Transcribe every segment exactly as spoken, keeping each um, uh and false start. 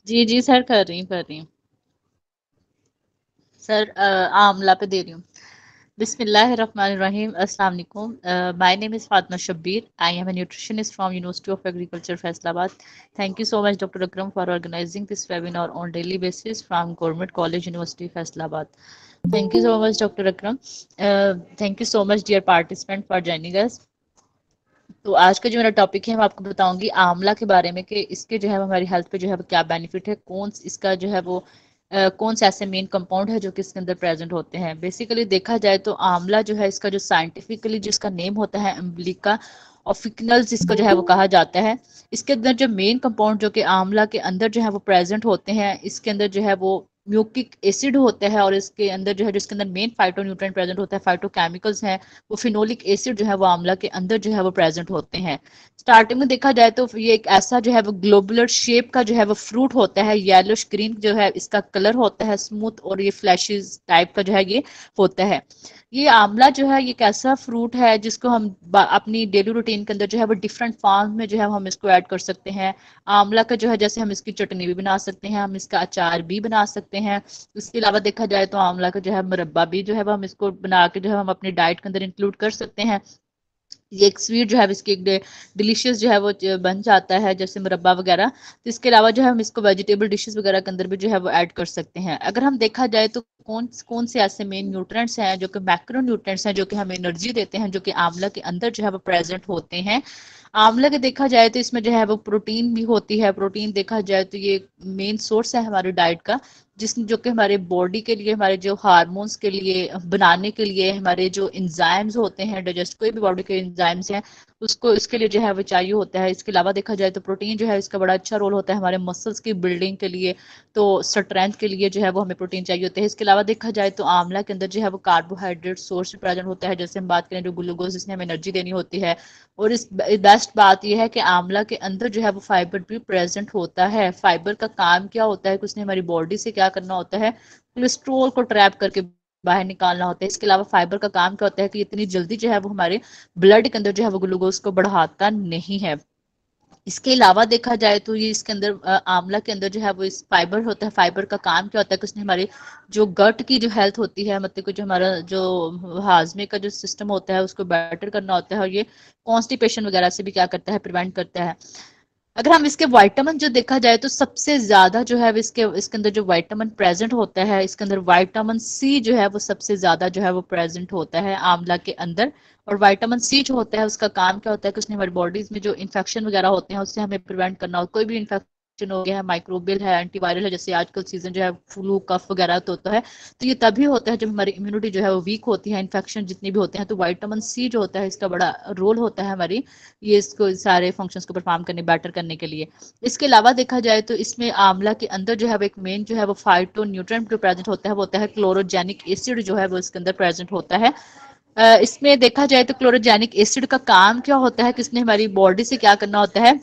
जी जी sir, कर रही हूँ कर रही हूँ सर। अ, आमला पे दे रही हूँ। बिस्मिल्लाहिर्रहमानिर्रहीम, अस्सलाम वालेकुम। My name is Fatima Shabbir. I am a nutritionist from University of Agriculture, Faisalabad. Thank you so much, Doctor Akram, for organizing this webinar on daily basis from Government College, University, Faisalabad. Thank you so much, Doctor Akram. Uh, thank you so much, dear participant, for joining us. तो आज का जो मेरा topic है, मैं आपको बताऊंगी आंवला के बारे में कि इसके जो है वो हमारी हेल्थ पे जो है वो क्या बेनिफिट है, कौन इसका जो है वो अ, कौन से ऐसे मेन कंपाउंड है जो कि इसके अंदर प्रेजेंट होते हैं। बेसिकली देखा जाए तो आंवला जो है इसका जो साइंटिफिकली जिसका नेम होता है अम्बिलिका ऑफिकनल्स, इसको जो है वो कहा जाता है। इसके अंदर जो मेन कंपाउंड जो कि आंवला के अंदर जो है वो प्रेजेंट होते हैं, इसके अंदर जो है वो म्यूकिक एसिड होता है, और इसके अंदर जो है जिसके अंदर मेन फाइटो न्यूट्रिएंट प्रेजेंट होता है, फाइटोकेमिकल्स हैं, वो फिनोलिक एसिड जो है वो आंवला के अंदर जो है वो प्रेजेंट होते हैं। स्टार्टिंग में देखा जाए तो ये एक ऐसा जो है वो ग्लोबुलर शेप का जो है वो फ्रूट होता है, येलोश ग्रीन जो है इसका कलर होता है, स्मूथ और ये फ्लैशेस टाइप का जो है ये होता है। ये आंवला जो है ये एक ऐसा फ्रूट है जिसको हम अपनी डेली रूटीन के अंदर जो है वो डिफरेंट फॉर्म में जो है हम इसको ऐड कर सकते हैं। आंवला का जो है जैसे हम इसकी चटनी भी बना सकते हैं, हम इसका अचार भी बना सकते हैं। इसके अलावा देखा जाए तो आंवला का जो है मुरब्बा भी जो है वो हम इसको बना के जो है हम अपनी डाइट के अंदर इंक्लूड कर सकते हैं। ये एक स्वीट जो है इसकी एक डिलीशियस जो है वो बन जाता है, जैसे मुरब्बा वगैरह। तो इसके अलावा जो है हम इसको वेजिटेबल डिशेस वगैरह के अंदर भी जो है वो ऐड कर सकते हैं। अगर हम देखा जाए तो कौन कौन से ऐसे मेन न्यूट्रिएंट्स हैं जो कि मैक्रो न्यूट्रिएंट्स हैं जो कि हमें एनर्जी देते हैं, जो कि आंवला के अंदर जो है वो प्रेजेंट होते हैं। आंवला के देखा जाए तो इसमें जो है वो प्रोटीन भी होती है। प्रोटीन देखा जाए तो ये मेन सोर्स है हमारी डाइट का, जिस जो कि हमारे बॉडी के लिए, हमारे जो हार्मोन्स के लिए बनाने के लिए, हमारे जो इंजाइम्स होते हैं, डाइजेस्ट कोई भी बॉडी के इंजाइम्स हैं उसको इसके लिए जो है वो चाहिए होता है। इसके अलावा देखा जाए तो प्रोटीन जो है इसका बड़ा अच्छा रोल होता है हमारे मसल्स की बिल्डिंग के लिए, तो स्ट्रेंथ के लिए जो है वो हमें प्रोटीन चाहिए होता है। इसके अलावा देखा जाए तो आंवला के अंदर जो है वो कार्बोहाइड्रेट सोर्स प्रेजेंट होता है, जैसे हम बात करें जो ग्लूकोज जिसने हमें एनर्जी देनी होती है। और इस बेस्ट बात यह है कि आंवला के अंदर जो है वो फाइबर भी प्रेजेंट होता है। फाइबर का काम क्या होता है कि उसने हमारी बॉडी से क्या करना होता है, कोलेस्ट्रोल को ट्रैप करके बाहर निकालना होता है। इसके अलावा फाइबर का काम क्या होता है कि इतनी जल्दी जो है वो हमारे ब्लड के अंदर जो है वो ग्लूकोज को बढ़ाता नहीं है। इसके अलावा देखा जाए तो ये इसके अंदर आंवला के अंदर जो है वो इस फाइबर होता है। फाइबर का काम क्या होता है कि उसने हमारे जो गट की जो हेल्थ होती है, मतलब कि जो हमारा जो हाजमे का जो सिस्टम होता है उसको बेटर करना होता है, और ये कॉन्स्टिपेशन वगैरह से भी क्या करता है, प्रिवेंट करता है। अगर हम इसके विटामिन जो देखा जाए तो सबसे ज्यादा जो है इसके इसके अंदर जो विटामिन प्रेजेंट होता है, इसके अंदर विटामिन सी जो है वो सबसे ज्यादा जो है वो प्रेजेंट होता है आंवला के अंदर। और विटामिन सी जो होता है उसका काम क्या होता है कि उसने हमारी बॉडीज में जो इन्फेक्शन वगैरह होते हैं उससे हमें प्रिवेंट करना हो। कोई भी इन्फेक्शन हो गया है, माइक्रोबियल है, एंटीवायरल है, जैसे आजकल सीजन जो है फ्लू कफ वगैरह तो होता है, तो ये तभी होता है जब हमारी इम्यूनिटी जो है वो वीक होती है, इन्फेक्शन जितने भी होते हैं। तो विटामिन सी जो होता है इसका बड़ा रोल होता है हमारी ये इसको सारे फंक्शंस को परफॉर्म करने, बेटर करने के लिए। इसके अलावा देखा जाए तो इसमें आंवला के अंदर जो है वो एक मेन जो है वो फाइटो न्यूट्रिएंट जो प्रेजेंट होता है वो होता है क्लोरोजेनिक एसिड जो है वो इसके अंदर प्रेजेंट होता है। अ, इसमें देखा जाए तो क्लोरोजेनिक एसिड का काम क्या होता है कि इसने हमारी बॉडी से क्या करना होता है,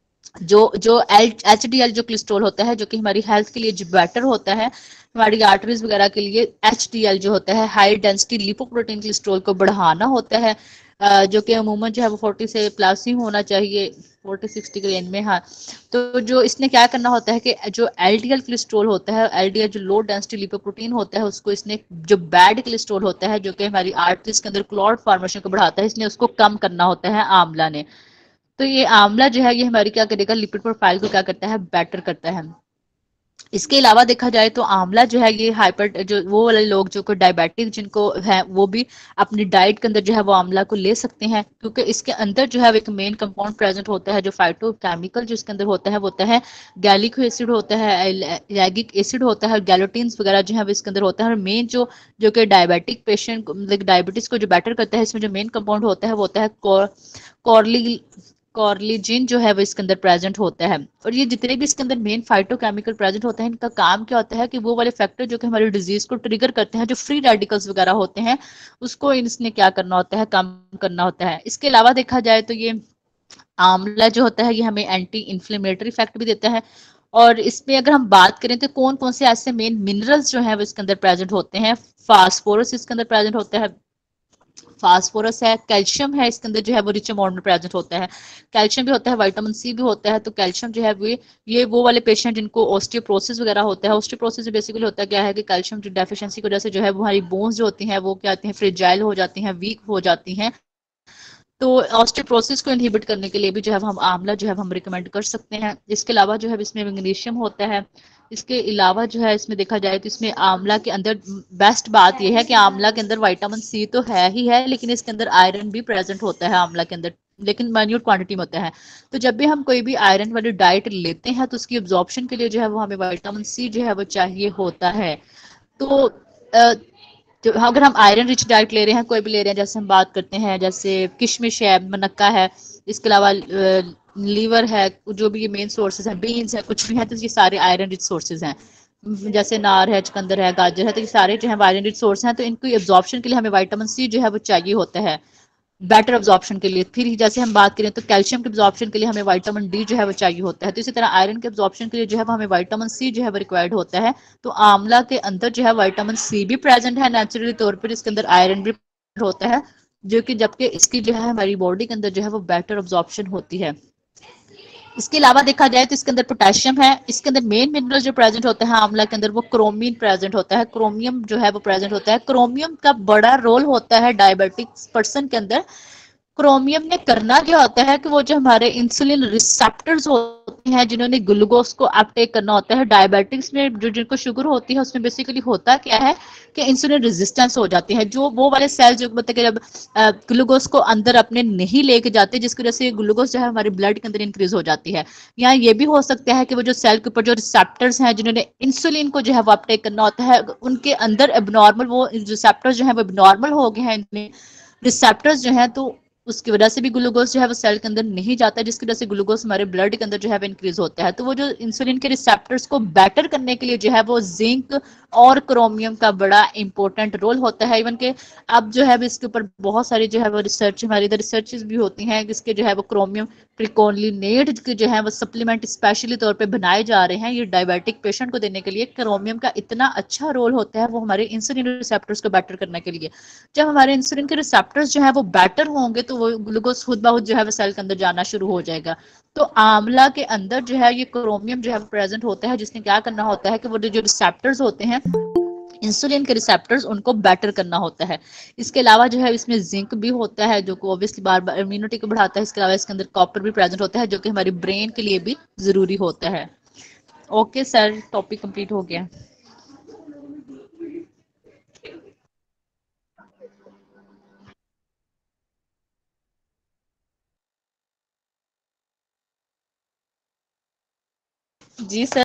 जो जो एच डी एल जो कोलेस्ट्रॉल होता है जो कि हमारी हेल्थ के लिए जो बेटर होता है, हमारी आर्टरीज वगैरह के लिए एच डी एल जो होता है हाई डेंसिटी लिपोप्रोटीन कोलेस्ट्रॉल को बढ़ाना होता है, अ, जो कि अमूमन जो है वो फोर्टी से प्लस ही होना चाहिए, फोर्टी सिक्सटी के रेंज में। हाँ, तो जो इसने क्या करना होता है कि जो एल डी एल कोलेस्ट्रॉल होता है, एल डी एल जो लो डेंसिटी लिपोप्रोटीन होता है, उसको इसने जो बैड कोलेस्ट्रॉल होता है जो कि हमारी आर्टरीज के अंदर क्लॉट फॉर्मेशन को बढ़ाता है, इसने उसको कम करना होता है आंवला ने। तो ये आंवला जो है ये हमारी क्या करेगा, लिपिड प्रोफाइल को क्या करता है, बेटर करता है। इसके अलावा देखा जाए तो आंवला जो है ये हाइपर जो वो वाले लोग जो को डायबिटिक जिनको है वो भी अपनी डाइट के अंदर जो है वो आंवला को ले सकते हैं, क्योंकि इसके अंदर जो है एक मेन कंपाउंड प्रेजेंट होता है जो फाइटोकेमिकल जो इसके अंदर होता है वो होता है गैलिक एसिड होता है, लैगिक एसिड होता है, गैलोटीन्स वगैरह जो है वो इसके अंदर होता है। और मेन जो जो कि डायबिटिक पेशेंट मतलब डायबिटीज को जो बेटर करता है, इसमें जो मेन कंपाउंड होता है वो होता है कॉर्ली कॉर्लिजिन जो है वो इसके अंदर प्रेजेंट होता है। और ये जितने भी इसके अंदर मेन फाइटोकेमिकल प्रेजेंट होते हैं, इनका काम क्या होता है कि वो वाले फैक्टर जो कि हमारी डिजीज को ट्रिगर करते हैं, जो फ्री रेडिकल्स वगैरह होते हैं, उसको इसने क्या करना होता है, कम करना होता है। इसके अलावा देखा जाए तो ये आंवला जो होता है ये हमें एंटी इन्फ्लेमेटरी इफेक्ट भी देता है। और इसमें अगर हम बात करें तो कौन कौन से ऐसे मेन मिनरल्स जो है वो इसके अंदर प्रेजेंट होते हैं, फास्फोरस इसके अंदर प्रेजेंट होता है, फास्फोरस है, कैल्शियम है, इसके अंदर जो है वो रिच अमाउंट में प्रेजेंट होता है। कैल्शियम भी होता है, विटामिन सी भी होता है। तो कैल्शियम जो है वो ये वो वाले पेशेंट जिनको ऑस्टियोप्रोसिस वगैरह होता है, ऑस्टियोप्रोसिस बेसिकली होता है क्या है कि कैल्शियम जो डेफिशिएंसी की वजह से जो है वो हमारी बोन्स जो होती हैं वो क्या होती हैं, फ्रेजाइल हो जाती हैं, वीक हो जाती हैं। तो ऑस्टियोप्रोसिस को इनहिबिट करने के लिए भी जो है हम आंवला जो है हम रिकमेंड कर सकते हैं। इसके अलावा जो है इसमें मैग्नीशियम होता है। इसके अलावा जो है इसमें देखा जाए तो इसमें आंवला के अंदर बेस्ट बात यह है कि आंवला के अंदर विटामिन सी तो है ही है, लेकिन इसके अंदर आयरन भी प्रेजेंट होता है आंवला के अंदर, लेकिन माइन्यूट क्वांटिटी में होता है। तो जब भी हम कोई भी आयरन वाली डाइट लेते हैं तो उसकी एब्जॉर्प्शन के लिए जो है वो हमें विटामिन सी जो है वो चाहिए होता है। तो अ, तो अगर हम आयरन रिच डाइट ले रहे हैं, कोई भी ले रहे हैं, जैसे हम बात करते हैं जैसे किशमिश है, मनक्का है, इसके अलावा लीवर है, जो भी ये मेन सोर्सेज हैं, बीन्स है, कुछ भी है, तो ये सारे आयरन रिच सोर्सेज हैं। जैसे नार है, चुकंदर है, गाजर है, तो ये सारे जो है आयरन रिच सोर्स हैं। तो इनकी एब्जॉर्प्शन के लिए हमें विटामिन सी जो है वो चाहिए होता है बेटर अब्जॉर्प्शन के लिए। फिर जैसे हम बात करें तो कैल्शियम के अब्जॉर्प्शन के लिए हमें विटामिन डी जो है वो चाहिए होता है। तो इसी तरह आयरन के अब्जॉर्प्शन के लिए जो है वो हमें विटामिन सी जो है वो रिक्वायर्ड होता है। तो आंवला के अंदर जो है विटामिन सी भी प्रेजेंट है नेचुरली तौर पर, इसके अंदर आयरन भी होता है, जो कि जबकि इसकी जो है हमारी बॉडी के अंदर जो है वो बेटर अब्जॉर्प्शन होती है। इसके अलावा देखा जाए तो इसके अंदर पोटेशियम है। इसके अंदर मेन मिनरल जो प्रेजेंट होता है आंवला के अंदर वो क्रोमीन प्रेजेंट होता है, क्रोमियम जो है वो प्रेजेंट होता है। क्रोमियम का बड़ा रोल होता है डायबिटिक्स पर्सन के अंदर। क्रोमियम ने करना क्या होता है कि वो जो हमारे इंसुलिन रिसेप्टर्स होते हैं जिन्होंने ग्लूकोज को अपटेक करना होता है, डायबिटिक्स में जो जिनको शुगर होती है उसमें बेसिकली होता क्या है कि इंसुलिन रेजिस्टेंस हो जाती है, जो वो वाले सेल जो मतलब कि जब ग्लूकोज को अंदर अपने नहीं लेके जाते, जिसकी वजह से ग्लूकोज जो है हमारे ब्लड के अंदर इंक्रीज हो जाती है। या ये भी हो सकता है कि वो जो सेल के ऊपर जो रिसेप्टर्स हैं जिन्होंने इंसुलिन को जो है वो अपटेक करना होता है, उनके अंदर एबनॉर्मल वो रिसेप्टर्स जो है वो एबनॉर्मल हो गए हैं, रिसेप्टर्स जो है, तो उसकी वजह से भी ग्लूकोज जो है वो सेल के अंदर नहीं जाता है, जिसकी वजह से ग्लूकोज हमारे ब्लड के अंदर जो है वो इंक्रीज होता है। तो वो जो इंसुलिन के रिसेप्टर्स को बेटर करने के लिए जो है वो जिंक और क्रोमियम का बड़ा इंपॉर्टेंट रोल होता है। इवन के अब जो है इसके ऊपर बहुत सारी जो है वो रिसर्च हमारी इधर रिसर्चेस भी होती हैं, जिसके जो है वो क्रोमियम ट्रिकोलिनेट के जो है वो सप्लीमेंट स्पेशली तौर पे बनाए जा रहे हैं ये डायबिटिक पेशेंट को देने के लिए। क्रोमियम का इतना अच्छा रोल होता है वो हमारे इंसुलिन रिसेप्टर्स को बेटर करने के लिए। जब हमारे इंसुलिन के रिसेप्टर्स जो है वो बेटर होंगे तो वो ग्लूकोज खुद ब खुद जो है वो सेल के अंदर जाना शुरू हो जाएगा। तो आंवला के अंदर जो है ये क्रोमियम जो है प्रेजेंट होता है, जिसने क्या करना होता है कि वो जो रिसेप्टर्स होते हैं इंसुलिन के रिसेप्टर्स उनको बेटर करना होता है। इसके अलावा जो है इसमें जिंक भी होता है जो को ऑब्वियसली बार बार इम्यूनिटी को बढ़ाता है। इसके अलावा इसके अंदर कॉपर भी प्रेजेंट होता है जो कि हमारी ब्रेन के लिए भी जरूरी होता है। ओके सर, टॉपिक कंप्लीट हो गया। जी सर।